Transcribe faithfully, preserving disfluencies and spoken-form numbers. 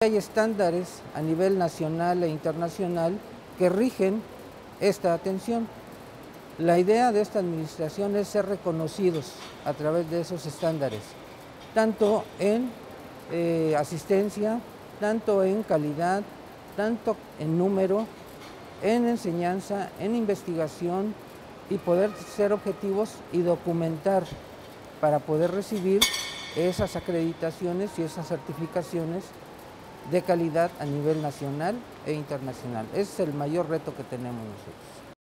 Hay estándares a nivel nacional e internacional que rigen esta atención. La idea de esta administración es ser reconocidos a través de esos estándares, tanto en eh, asistencia, tanto en calidad, tanto en número, en enseñanza, en investigación, y poder ser objetivos y documentar para poder recibir esas acreditaciones y esas certificaciones de calidad a nivel nacional e internacional. Ese es el mayor reto que tenemos nosotros.